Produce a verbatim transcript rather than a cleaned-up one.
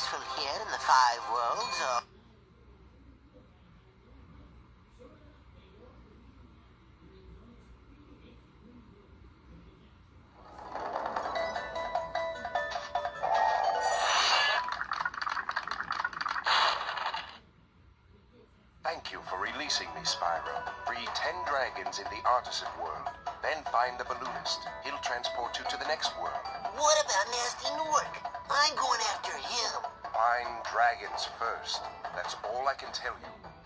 useful here in the Five Worlds, or... Thank you for releasing me, Spyro. Free ten dragons in the artisan world. Then find the balloonist. He'll transport you to the next world. What about Nasty Nork? I'm going after him. Find dragons first. That's all I can tell you.